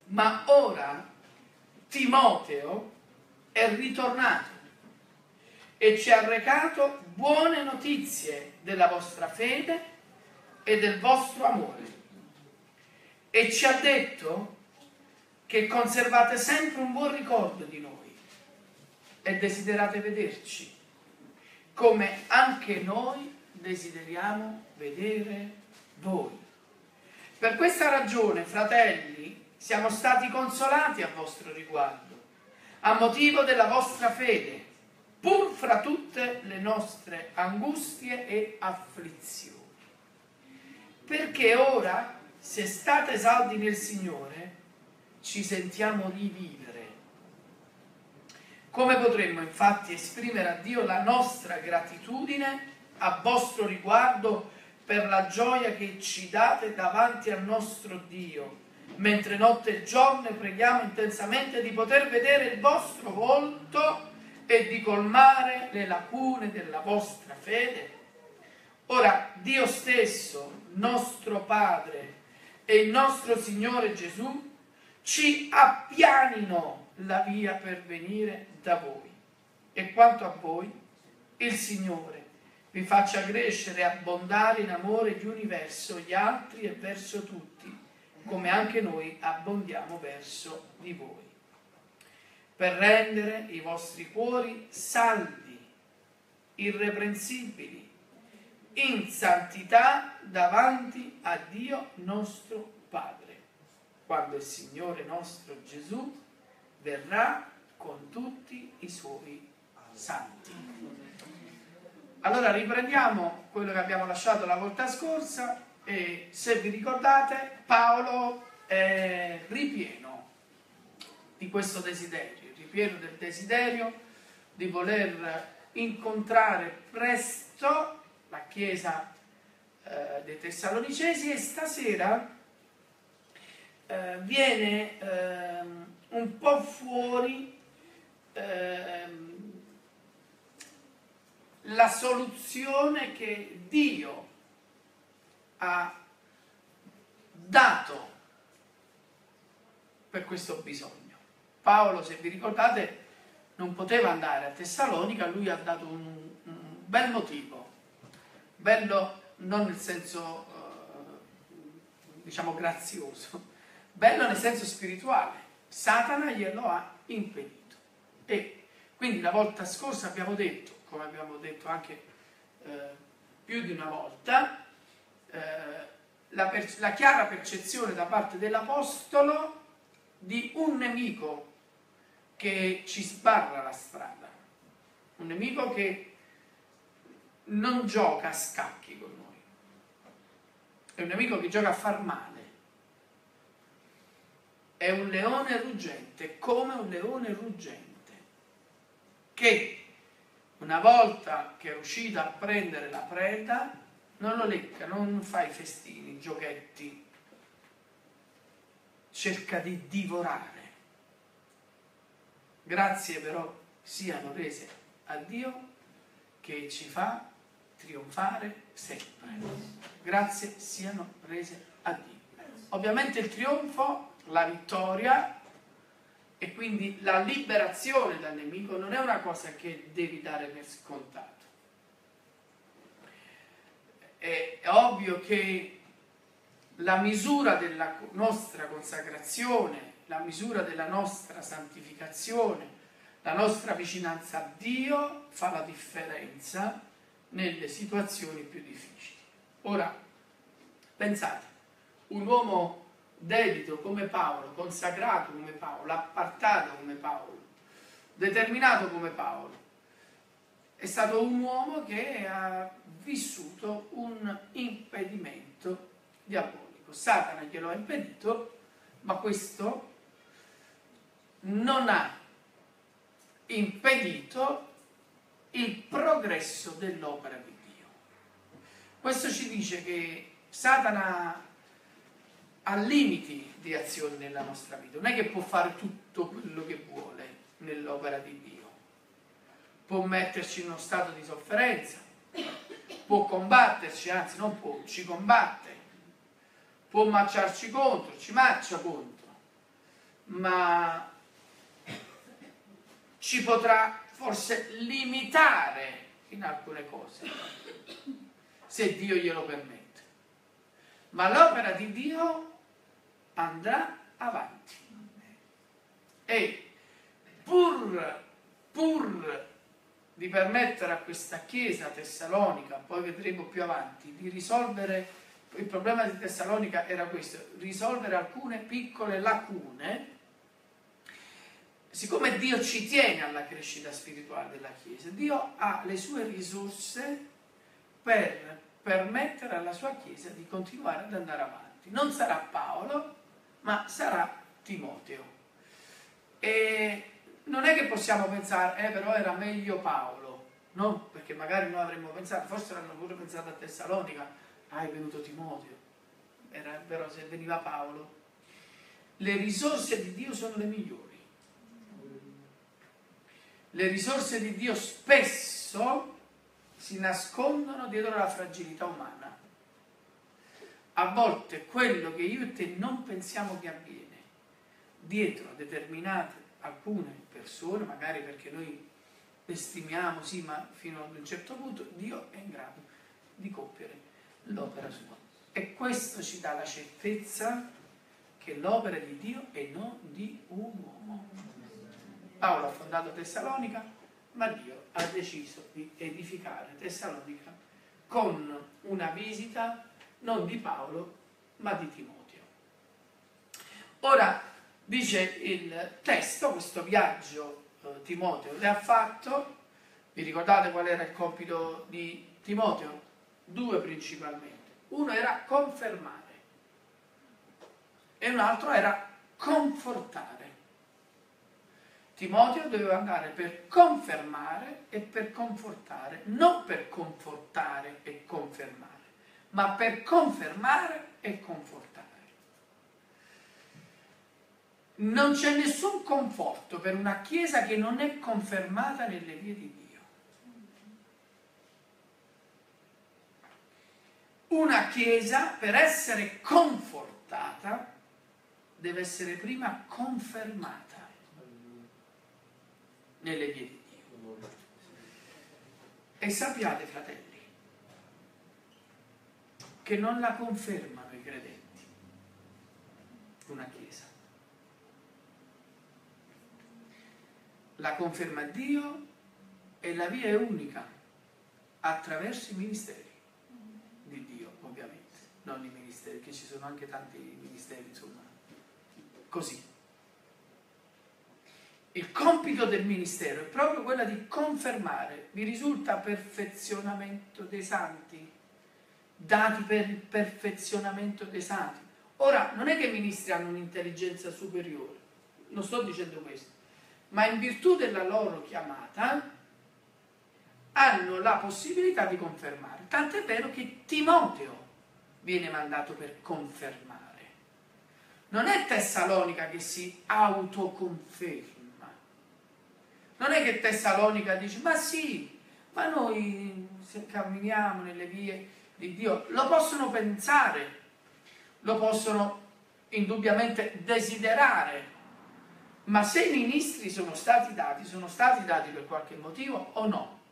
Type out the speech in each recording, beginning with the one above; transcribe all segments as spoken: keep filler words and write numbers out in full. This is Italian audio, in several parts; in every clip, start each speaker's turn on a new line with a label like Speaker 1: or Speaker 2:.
Speaker 1: Ma ora Timoteo è ritornato e ci ha recato buone notizie della vostra fede e del vostro amore, e ci ha detto che conservate sempre un buon ricordo di noi e desiderate vederci, come anche noi desideriamo vedere voi. Per questa ragione, fratelli, siamo stati consolati a vostro riguardo, a motivo della vostra fede, pur fra tutte le nostre angustie e afflizioni. Perché ora, se state saldi nel Signore, ci sentiamo rivivere. Come potremmo infatti esprimere a Dio la nostra gratitudine a vostro riguardo per la gioia che ci date davanti al nostro Dio, mentre notte e giorno preghiamo intensamente di poter vedere il vostro volto e di colmare le lacune della vostra fede? Ora, Dio stesso, nostro Padre e il nostro Signore Gesù, ci appianino la via per venire da voi. E quanto a voi, il Signore vi faccia crescere e abbondare in amore gli uni verso gli altri e verso tutti, come anche noi abbondiamo verso di voi, per rendere i vostri cuori saldi, irreprensibili, in santità davanti a Dio nostro Padre, quando il Signore nostro Gesù verrà con tutti i suoi santi. Allora riprendiamo quello che abbiamo lasciato la volta scorsa e, se vi ricordate, Paolo è ripieno di questo desiderio, ripieno del desiderio di voler incontrare presto la Chiesa eh, dei Tessalonicesi, e stasera eh, viene eh, un po' fuori eh, la soluzione che Dio ha dato per questo bisogno. Paolo, se vi ricordate, non poteva andare a Tessalonica, lui ha dato un, un bel motivo, bello non nel senso eh, diciamo grazioso, bello nel senso spirituale. Satana glielo ha impedito. E quindi la volta scorsa abbiamo detto, come abbiamo detto anche eh, più di una volta, eh, la, per, la chiara percezione da parte dell'Apostolo di un nemico che ci sbarra la strada, un nemico che non gioca a scacchi con noi, è un nemico che gioca a far male, è un leone ruggente, come un leone ruggente, che una volta che è riuscito a prendere la preda, non lo lecca, non fa i festini, i giochetti, cerca di divorare. Grazie però siano rese a Dio che ci fa trionfare sempre. Grazie siano rese a Dio. Ovviamente il trionfo, la vittoria e quindi la liberazione dal nemico non è una cosa che devi dare per scontato. È ovvio che la misura della nostra consacrazione, la misura della nostra santificazione, la nostra vicinanza a Dio fa la differenza nelle situazioni più difficili. Ora, pensate, un uomo dedito come Paolo, consacrato come Paolo, appartato come Paolo, determinato come Paolo, è stato un uomo che ha vissuto un impedimento diabolico. Satana glielo ha impedito, ma questo non ha impedito il progresso dell'opera di Dio. Questo ci dice che Satana ha limiti di azione nella nostra vita, non è che può fare tutto quello che vuole nell'opera di Dio, può metterci in uno stato di sofferenza, può combatterci, anzi non può, ci combatte, può marciarci contro, ci marcia contro, ma ci potrà forse limitare in alcune cose, se Dio glielo permette. Ma l'opera di Dio andrà avanti. E pur, pur di permettere a questa Chiesa tessalonica, poi vedremo più avanti, di risolvere, il problema di Tessalonica era questo, risolvere alcune piccole lacune, siccome Dio ci tiene alla crescita spirituale della Chiesa, Dio ha le sue risorse per permettere alla sua Chiesa di continuare ad andare avanti. Non sarà Paolo, ma sarà Timoteo. E non è che possiamo pensare, eh però era meglio Paolo, no? Perché magari noi avremmo pensato, forse hanno pure pensato a Tessalonica, ah, è venuto Timoteo, era vero se veniva Paolo. Le risorse di Dio sono le migliori. Le risorse di Dio spesso si nascondono dietro la fragilità umana. A volte quello che io e te non pensiamo che avviene dietro a determinate alcune persone, magari perché noi le stimiamo, sì, ma fino ad un certo punto Dio è in grado di compiere l'opera sua. E questo ci dà la certezza che l'opera è di Dio e non di un uomo. Paolo ha fondato Tessalonica, ma Dio ha deciso di edificare Tessalonica con una visita non di Paolo, ma di Timoteo. Ora, dice il testo, questo viaggio eh, Timoteo le ha fatto. Vi ricordate qual era il compito di Timoteo? Due principalmente. Uno era confermare e un altro era confortare. Timoteo doveva andare per confermare e per confortare, non per confortare e confermare, ma per confermare e confortare. Non c'è nessun conforto per una Chiesa che non è confermata nelle vie di Dio. Una Chiesa, per essere confortata, deve essere prima confermata nelle vie di Dio. E sappiate, fratelli, che non la confermano i credenti una Chiesa. La conferma Dio e la via è unica, attraverso i ministeri di Dio, ovviamente, non i ministeri, che ci sono anche tanti ministeri, insomma, così. Il compito del ministero è proprio quello di confermare. Vi risulta perfezionamento dei santi? Dati per il perfezionamento dei santi. Ora, non è che i ministri hanno un'intelligenza superiore, non sto dicendo questo, ma in virtù della loro chiamata hanno la possibilità di confermare. Tant'è vero che Timoteo viene mandato per confermare. Non è Tessalonica che si autoconferma. Non è che Tessalonica dice, ma sì, ma noi se camminiamo nelle vie di Dio, lo possono pensare, lo possono indubbiamente desiderare, ma se i ministri sono stati dati, sono stati dati per qualche motivo o no?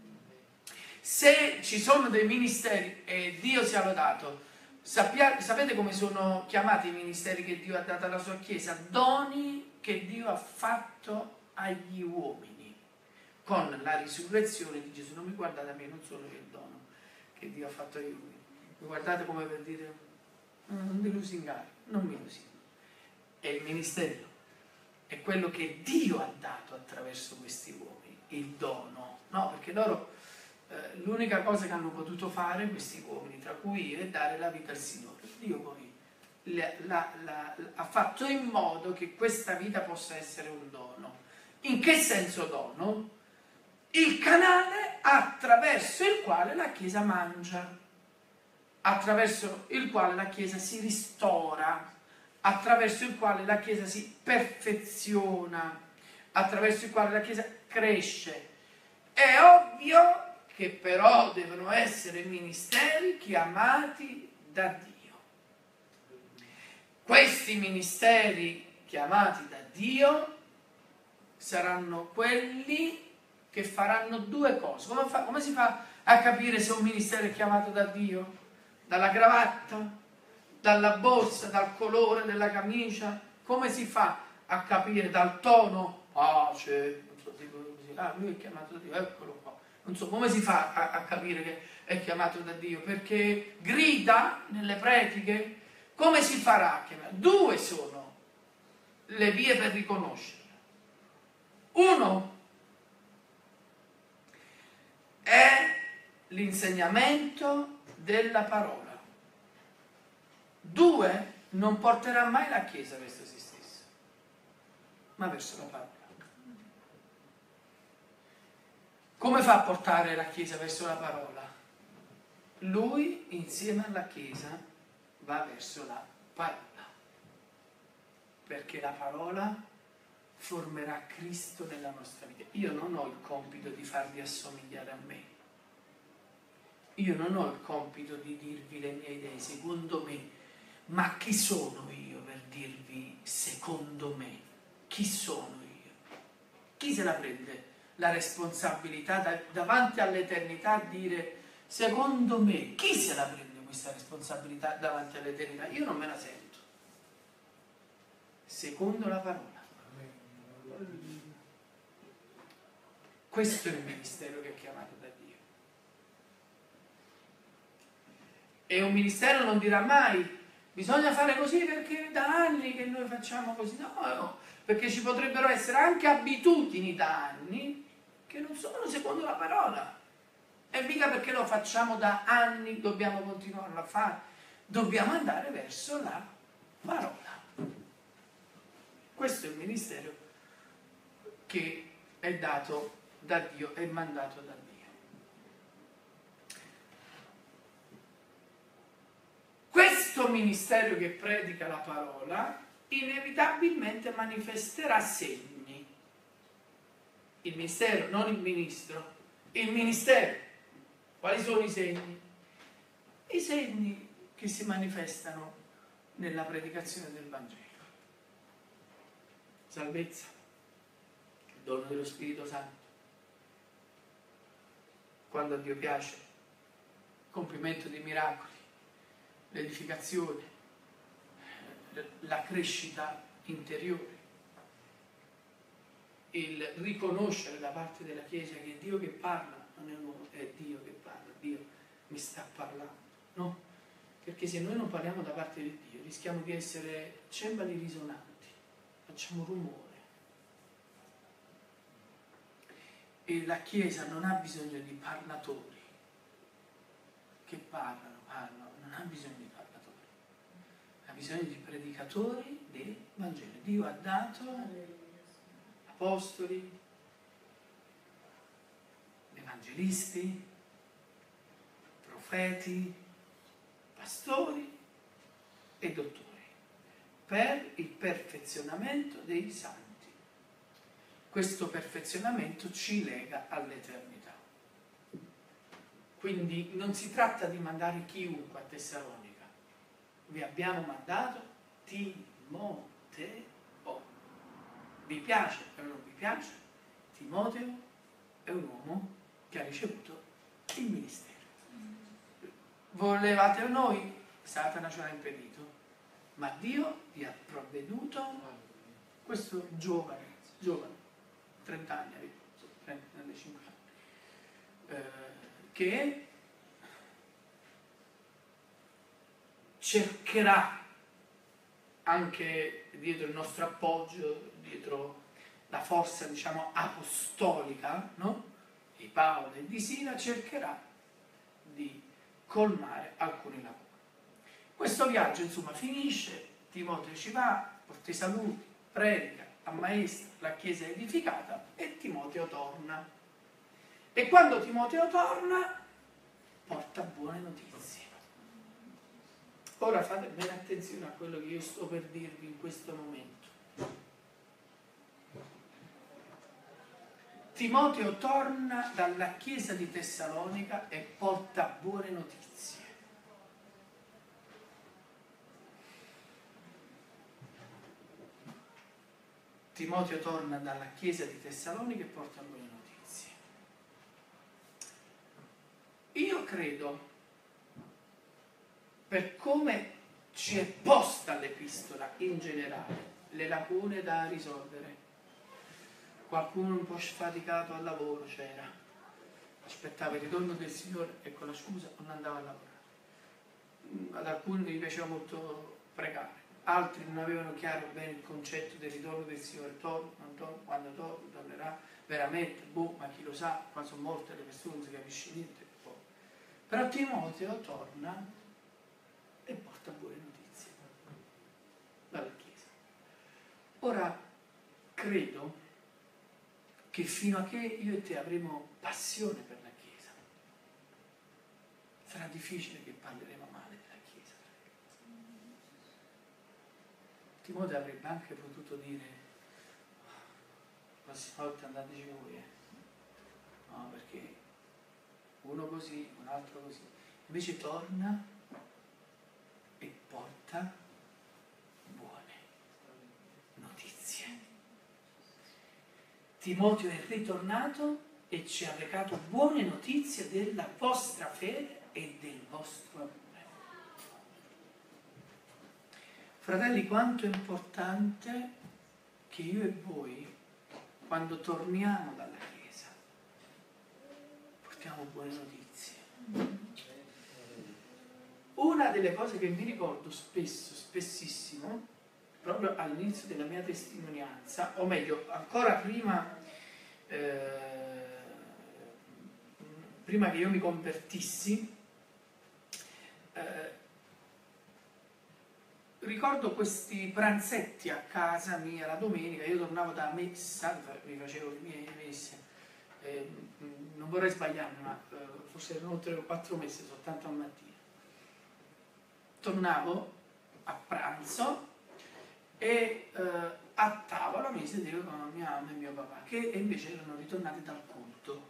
Speaker 1: Se ci sono dei ministeri, e Dio sia lodato, sappia, sapete come sono chiamati i ministeri che Dio ha dato alla sua Chiesa? Doni che Dio ha fatto agli uomini con la risurrezione di Gesù. Non mi guardate a me, non sono io il dono che Dio ha fatto agli uomini, mi guardate come per dire non mi lusingare, non mi lusingare. È il ministero, è quello che Dio ha dato attraverso questi uomini, il dono, no? Perché loro eh, l'unica cosa che hanno potuto fare questi uomini, tra cui io, è dare la vita al Signore. Dio poi la, la, la, ha fatto in modo che questa vita possa essere un dono. In che senso dono? Il canale attraverso il quale la Chiesa mangia, attraverso il quale la Chiesa si ristora, attraverso il quale la Chiesa si perfeziona, attraverso il quale la Chiesa cresce. È ovvio che però devono essere ministeri chiamati da Dio. Questi ministeri chiamati da Dio saranno quelli che faranno due cose. Come, fa, come si fa a capire se un ministero è chiamato da Dio? Dalla cravatta, dalla borsa, dal colore della camicia? Come si fa a capire dal tono? Pace, non so, tipo così. Ah, lui è chiamato da Dio, eccolo qua. Non so, come si fa a, a capire che è chiamato da Dio? Perché grida nelle prediche? Come si farà? Due sono le vie per riconoscerlo. Uno è l'insegnamento della parola. Due, non porterà mai la Chiesa verso se stessa, ma verso la parola. Come fa a portare la Chiesa verso la parola? Lui, insieme alla Chiesa, va verso la parola, perché la parola formerà Cristo nella nostra vita. Io non ho il compito di farvi assomigliare a me. Io non ho il compito di dirvi le mie idee secondo me. Ma chi sono io per dirvi secondo me? Chi sono io? Chi se la prende la responsabilità da, davanti all'eternità a dire secondo me? Chi se la prende questa responsabilità davanti all'eternità? Io non me la sento. Secondo la parola. Questo è il ministero che è chiamato da Dio. E un ministero non dirà mai bisogna fare così perché da anni che noi facciamo così. No, no, perché ci potrebbero essere anche abitudini da anni che non sono secondo la parola. E mica perché lo facciamo da anni dobbiamo continuarlo a fare. Dobbiamo andare verso la parola. Questo è il ministero che è dato da Dio, è mandato da Dio. Questo ministero che predica la parola inevitabilmente manifesterà segni. Il ministero, non il ministro, il ministero. Quali sono i segni? I segni che si manifestano nella predicazione del Vangelo. Salvezza, il dono dello Spirito Santo, quando a Dio piace, compimento dei miracoli, l'edificazione, la crescita interiore, il riconoscere da parte della Chiesa che è Dio che parla, non è un uomo, è Dio che parla, Dio mi sta parlando, no? Perché se noi non parliamo da parte di Dio rischiamo di essere cembali risonanti, facciamo rumore. E la Chiesa non ha bisogno di parlatori che parlano, parlano, non ha bisogno di parlatori, ha bisogno di predicatori del Vangelo. Dio ha dato apostoli, evangelisti, profeti, pastori e dottori per il perfezionamento dei santi. Questo perfezionamento ci lega all'eternità. Quindi non si tratta di mandare chiunque a Tessalonica. Vi abbiamo mandato Timoteo. Vi piace o non vi piace? Timoteo è un uomo che ha ricevuto il ministero. Volevate noi? Satana ce l'ha impedito. Ma Dio vi ha provveduto questo giovane, giovane, trenta anni, trentacinque anni, eh, che cercherà anche dietro il nostro appoggio, dietro la forza, diciamo, apostolica, no? Di Paolo e di Sila, cercherà di colmare alcuni lavori. Questo viaggio, insomma, finisce, Timoteo ci va, porta i saluti, predica, ammaestra, la Chiesa è edificata e Timoteo torna. E quando Timoteo torna, porta buone notizie. Ora fate bene attenzione a quello che io sto per dirvi in questo momento. Timoteo torna dalla Chiesa di Tessalonica e porta buone notizie. Timoteo torna dalla chiesa di Tessalonica e porta buone notizie. Io credo, per come ci è posta l'epistola in generale, le lacune da risolvere. Qualcuno un po' sfaticato al lavoro c'era, aspettava il ritorno del Signore e con la scusa non andava a lavorare. Ad alcuni gli piaceva molto pregare, altri non avevano chiaro bene il concetto del ritorno del Signore. Torna, non torna, quando torna, tornerà veramente, boh, ma chi lo sa, qua sono morte le persone, non si capisce niente. Boh. Però Timoteo torna e porta buone notizie dalla Chiesa. Ora, credo che fino a che io e te avremo passione per la Chiesa, sarà difficile che parleremo male della Chiesa. Timoteo avrebbe anche potuto dire: la prossima volta andateci voi, eh. No, perché uno così, un altro così. Invece torna e porta buone notizie. Timoteo è ritornato e ci ha recato buone notizie della vostra fede e del vostro amore. Fratelli, quanto è importante che io e voi, quando torniamo dalla Chiesa, portiamo buone notizie. Una delle cose che mi ricordo spesso, spessissimo, proprio all'inizio della mia testimonianza, o meglio, ancora prima, eh, prima che io mi convertissi, eh, ricordo questi pranzetti a casa mia la domenica. Io tornavo da messa, mi facevo le mie messe, eh, non vorrei sbagliarmi, ma eh, forse erano tre o quattro messe soltanto a mattina. Tornavo a pranzo e eh, a tavola mi sedevo con mia mamma e mio papà, che invece erano ritornati dal culto.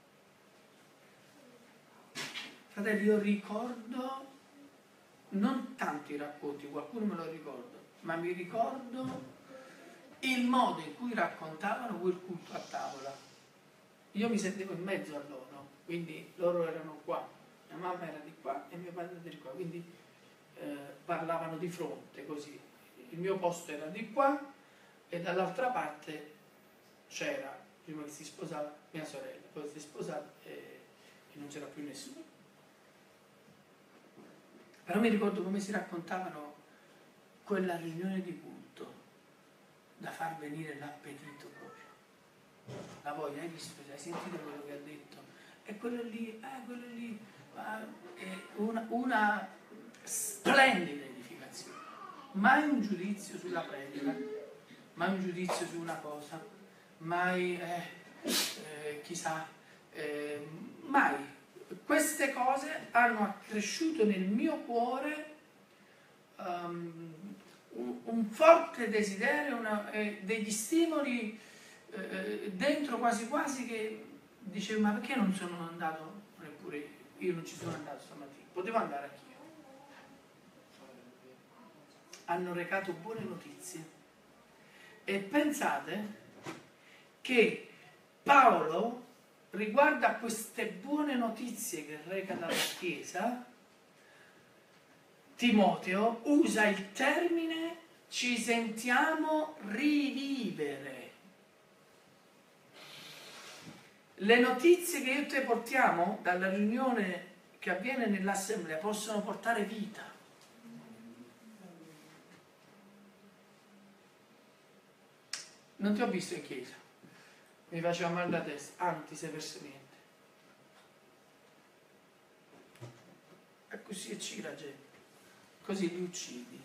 Speaker 1: Fratelli, io ricordo non tanto i racconti, qualcuno me lo ricordo, ma mi ricordo il modo in cui raccontavano quel culto a tavola. Io mi sentivo in mezzo a loro, quindi loro erano qua, mia mamma era di qua e mio padre era di qua, quindi eh, parlavano di fronte così. Il mio posto era di qua e dall'altra parte c'era, prima che si sposava, mia sorella, poi si è sposata e, e non c'era più nessuno. Però mi ricordo come si raccontavano quella riunione di culto, da far venire l'appetito proprio. La voglia, hai visto, hai sentito quello che ha detto? E quello lì, eh, quello lì, eh, una, una splendida edificazione. Mai un giudizio sulla predica, mai un giudizio su una cosa, mai, eh, eh, chissà, eh, mai. Queste cose hanno accresciuto nel mio cuore um, un, un forte desiderio, una, eh, degli stimoli eh, dentro quasi quasi che dicevo: ma perché non sono andato neppure io? Io non ci sono andato stamattina, potevo andare anch'io. Hanno recato buone notizie e pensate che Paolo, riguardo a queste buone notizie che reca dalla Chiesa, Timoteo usa il termine ci sentiamo rivivere. Le notizie che io e te portiamo dalla riunione che avviene nell'assemblea possono portare vita. Non ti ho visto in chiesa, mi faceva male la testa, ah, non ti sei perso niente. E così e ci la gente, così li uccidi.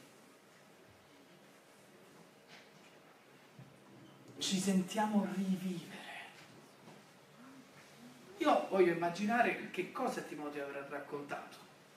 Speaker 1: Ci sentiamo rivivere. Io voglio immaginare che cosa Timoteo avrà raccontato.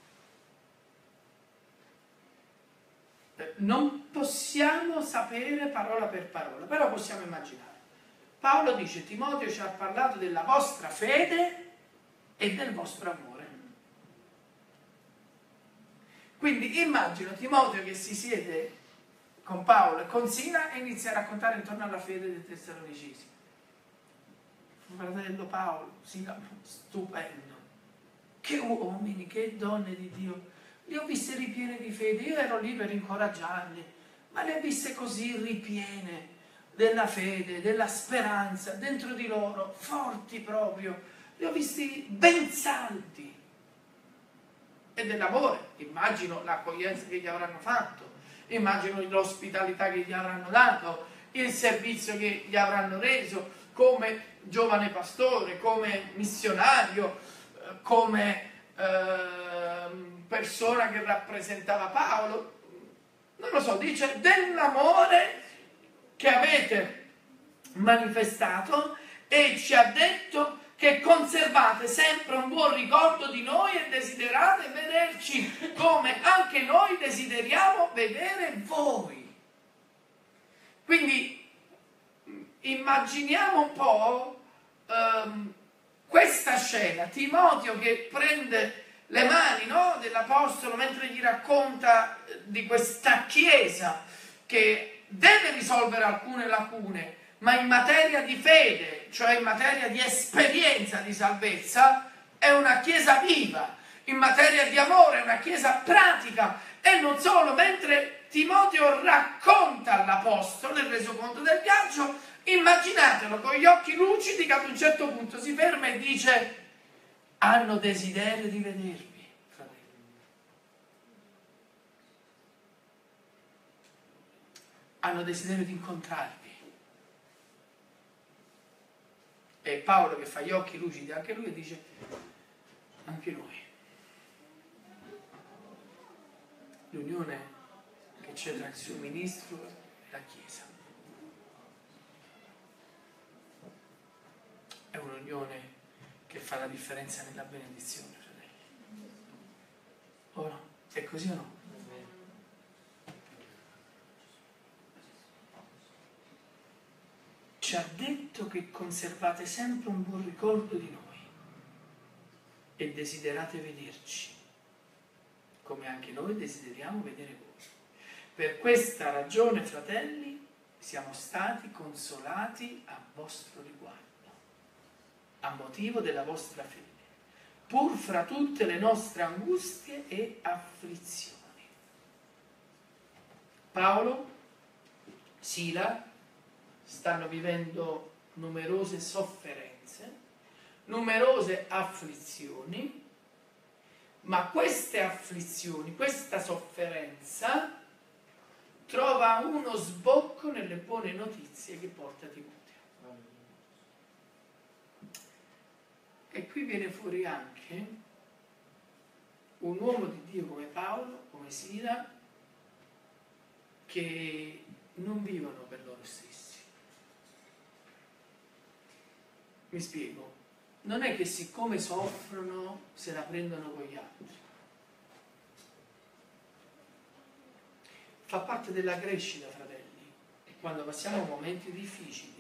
Speaker 1: Non possiamo sapere parola per parola, però possiamo immaginare. Paolo dice: Timoteo ci ha parlato della vostra fede e del vostro amore. Quindi immagino Timoteo che si siede con Paolo e con Sila e inizia a raccontare intorno alla fede dei Tessalonicesi. Fratello Paolo, Sila, stupendo. Che uomini, che donne di Dio. Li ho viste ripiene di fede, io ero lì per incoraggiarli, ma le ho viste così ripiene della fede, della speranza dentro di loro, forti proprio. Li ho visti ben saldi. E dell'amore, immagino l'accoglienza che gli avranno fatto, immagino l'ospitalità che gli avranno dato, il servizio che gli avranno reso come giovane pastore, come missionario, come eh, persona che rappresentava Paolo. Non lo so, dice dell'amore che avete manifestato e ci ha detto che conservate sempre un buon ricordo di noi e desiderate vederci come anche noi desideriamo vedere voi. Quindi immaginiamo un po' um, questa scena, Timoteo che prende le mani, no, dell'Apostolo mentre gli racconta di questa Chiesa che deve risolvere alcune lacune, ma in materia di fede, cioè in materia di esperienza di salvezza, è una Chiesa viva, in materia di amore è una Chiesa pratica. E non solo, mentre Timoteo racconta all'Apostolo il resoconto del viaggio, immaginatelo con gli occhi lucidi che ad un certo punto si ferma e dice: hanno desiderio di vedervi, fratelli. Hanno desiderio di incontrarvi. E Paolo che fa gli occhi lucidi anche lui dice: anche noi. L'unione che c'è tra il suo ministro e la Chiesa è un'unione che fa la differenza nella benedizione, fratelli. Ora, è così o no? Ci ha detto che conservate sempre un buon ricordo di noi e desiderate vederci, come anche noi desideriamo vedere voi. Per questa ragione, fratelli, siamo stati consolati a vostro riguardo, a motivo della vostra fede, pur fra tutte le nostre angustie e afflizioni. Paolo, Sila stanno vivendo numerose sofferenze, numerose afflizioni, ma queste afflizioni, questa sofferenza trova uno sbocco nelle buone notizie che porta Timoteo. E qui viene fuori anche un uomo di Dio come Paolo, come Sila, che non vivono per loro stessi. Mi spiego. Non è che siccome soffrono se la prendono con gli altri. Fa parte della crescita, fratelli. Quando passiamo momenti difficili,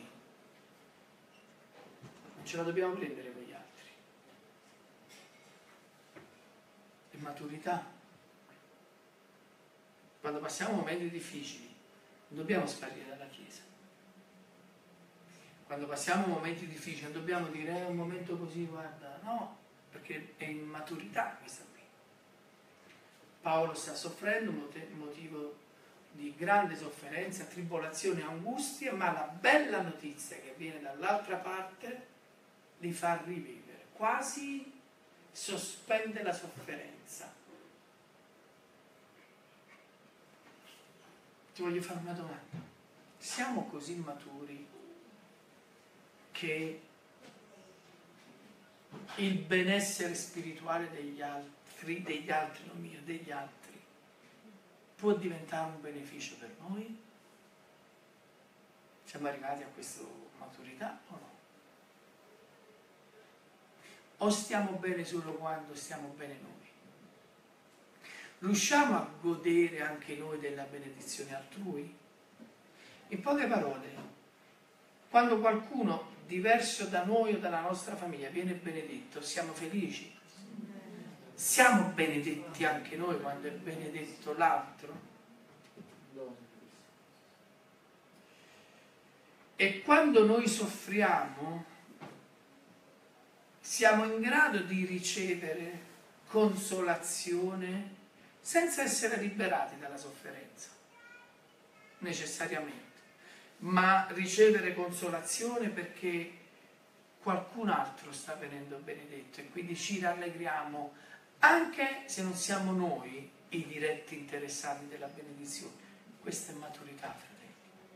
Speaker 1: non ce la dobbiamo prendere con gli altri. È maturità. Quando passiamo momenti difficili, non dobbiamo sparire dalla Chiesa. Quando passiamo momenti difficili non dobbiamo dire è un momento così, guarda, no, perché è immaturità questa qui. Paolo sta soffrendo un motivo di grande sofferenza, tribolazione, angustia, ma la bella notizia che viene dall'altra parte li fa rivivere, quasi sospende la sofferenza. Ti voglio fare una domanda. Siamo così maturi che il benessere spirituale degli altri, degli altri, non mio, degli altri, può diventare un beneficio per noi? Siamo arrivati a questa maturità o no? O stiamo bene solo quando stiamo bene noi? Riusciamo a godere anche noi della benedizione altrui? In poche parole, quando qualcuno diverso da noi o dalla nostra famiglia viene benedetto, siamo felici? Siamo benedetti anche noi quando è benedetto l'altro? E quando noi soffriamo, siamo in grado di ricevere consolazione senza essere liberati dalla sofferenza, necessariamente, ma ricevere consolazione perché qualcun altro sta venendo benedetto e quindi ci rallegriamo, anche se non siamo noi i diretti interessati della benedizione. Questa è maturità, fratelli.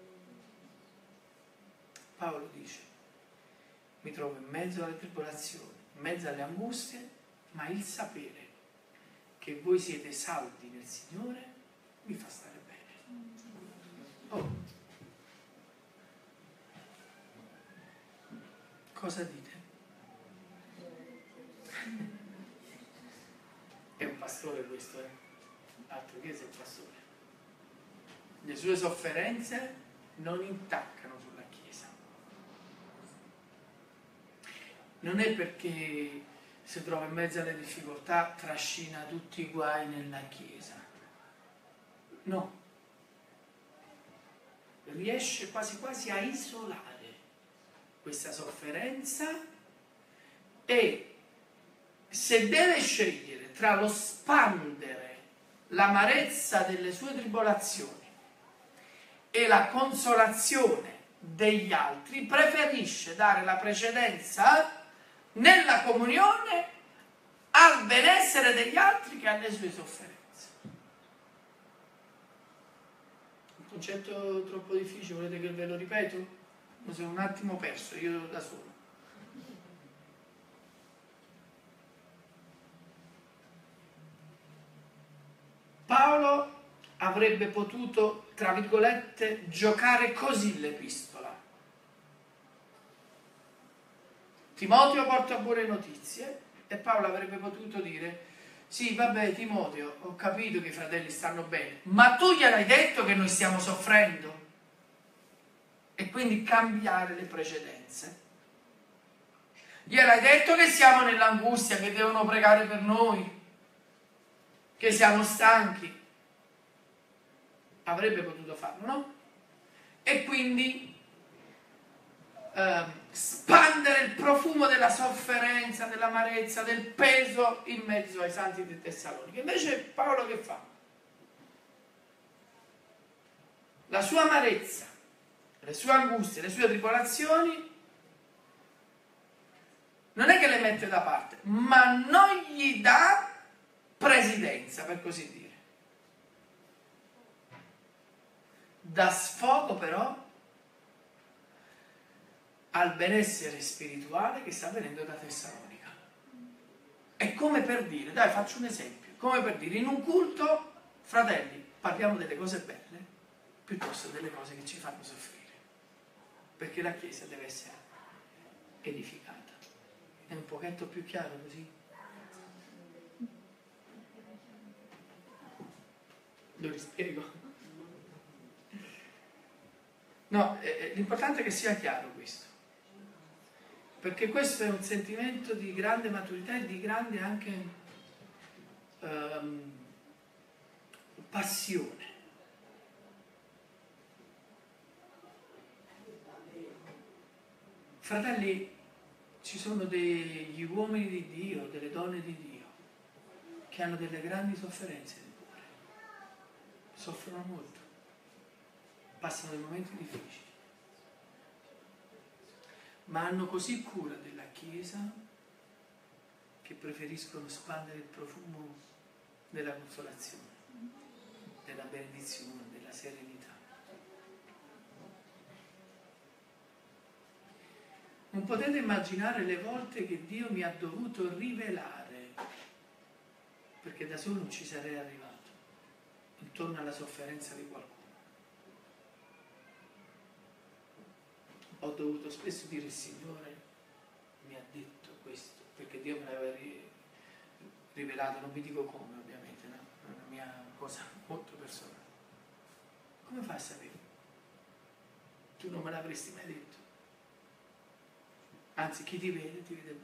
Speaker 1: Paolo dice: mi trovo in mezzo alle tribolazioni, in mezzo alle angustie, ma il sapere che voi siete saldi nel Signore mi fa stare bene. Oh. Cosa dite? È un pastore questo, eh? Altro che se è un pastore. Le sue sofferenze non intaccano sulla Chiesa. Non è perché si trova in mezzo alle difficoltà trascina tutti i guai nella Chiesa. No. Riesce quasi quasi a isolare questa sofferenza e se deve scegliere tra lo spandere l'amarezza delle sue tribolazioni e la consolazione degli altri, preferisce dare la precedenza nella comunione al benessere degli altri che alle sue sofferenze. Un concetto troppo difficile, volete che ve lo ripeto? Mi sono un attimo perso io da solo. Paolo avrebbe potuto, tra virgolette, giocare così l'epistola. Timoteo porta buone notizie e Paolo avrebbe potuto dire: sì, vabbè Timoteo, ho capito che i fratelli stanno bene, ma tu gliel'hai detto che noi stiamo soffrendo? E quindi cambiare le precedenze. Gliel'hai detto che siamo nell'angustia, che devono pregare per noi, che siamo stanchi? Avrebbe potuto farlo, no? E quindi eh, spandere il profumo della sofferenza, dell'amarezza, del peso in mezzo ai santi di Tessalonica. Invece Paolo che fa? La sua amarezza, le sue angustie, le sue tribolazioni non è che le mette da parte, ma non gli dà presidenza, per così dire. Dà sfogo però al benessere spirituale che sta avvenendo da Tessalonica. È come per dire, dai, faccio un esempio, come per dire, in un culto, fratelli, parliamo delle cose belle piuttosto delle cose che ci fanno soffrire, perché la Chiesa deve essere edificata. È un pochetto più chiaro così? Lo rispiego. No, eh, l'importante è che sia chiaro questo, perché questo è un sentimento di grande maturità e di grande anche ehm, passione. Fratelli, ci sono degli uomini di Dio, delle donne di Dio, che hanno delle grandi sofferenze di cuore, soffrono molto, passano dei momenti difficili, ma hanno così cura della Chiesa che preferiscono spandere il profumo della consolazione, della benedizione, della serenità. Non potete immaginare le volte che Dio mi ha dovuto rivelare, perché da solo non ci sarei arrivato, intorno alla sofferenza di qualcuno. Ho dovuto spesso dire: il Signore mi ha detto questo, perché Dio me l'aveva rivelato, non vi dico come ovviamente, no? È una mia cosa molto personale. Come fai a sapere? Tu non me l'avresti mai detto. Anzi, chi ti vede, ti vede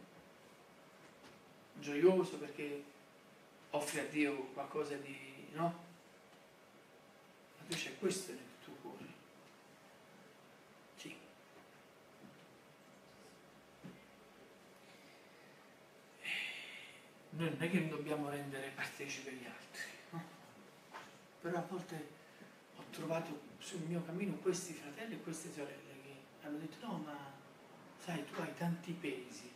Speaker 1: gioioso perché offri a Dio qualcosa di... no? Ma tu c'è questo nel tuo cuore. Sì, noi non è che dobbiamo rendere partecipi gli altri, no? Però a volte ho trovato sul mio cammino questi fratelli e queste sorelle che hanno detto no, ma sai, tu hai tanti pesi,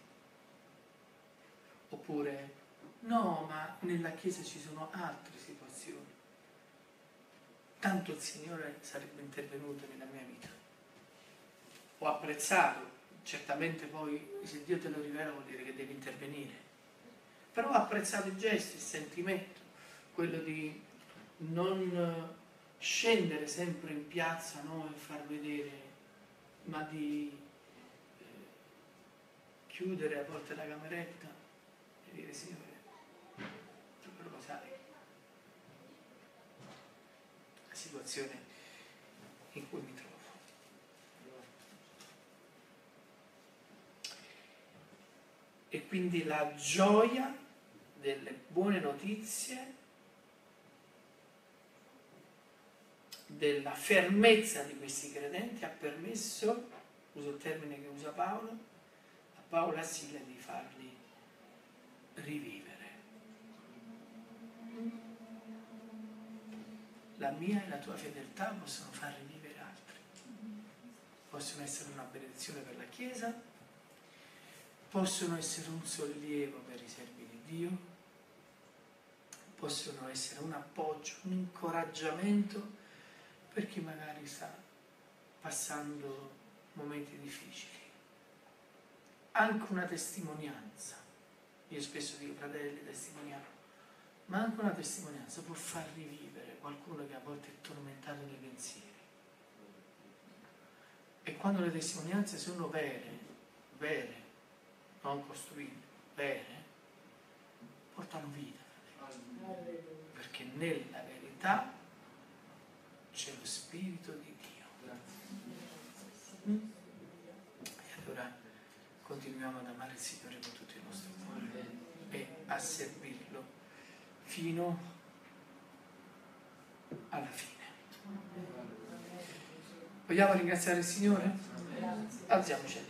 Speaker 1: oppure no, ma nella Chiesa ci sono altre situazioni, tanto il Signore sarebbe intervenuto nella mia vita. Ho apprezzato, certamente poi se Dio te lo rivela vuol dire che devi intervenire, però ho apprezzato il gesto, il sentimento, quello di non scendere sempre in piazza, no, e far vedere, ma di eh, chiudere a volte la cameretta e dire Signore, tu però lo sai la situazione in cui mi trovo. E quindi la gioia delle buone notizie, della fermezza di questi credenti ha permesso, uso il termine che usa Paolo, a Paolo e a Sila di farli rivivere. La mia e la tua fedeltà possono far rivivere altri, possono essere una benedizione per la Chiesa, possono essere un sollievo per i servi di Dio, possono essere un appoggio, un incoraggiamento per chi magari sta passando momenti difficili. Anche una testimonianza, io spesso dico fratelli testimoniamo, ma anche una testimonianza può far rivivere qualcuno che a volte è tormentato nei pensieri. E quando le testimonianze sono vere, vere, non costruite, vere, portano vita, fratelli. Perché nella verità c'è lo Spirito di Dio. Mm? E allora continuiamo ad amare il Signore con tutto il nostro cuore e a servirlo fino alla fine. Vogliamo ringraziare il Signore? Alziamoci.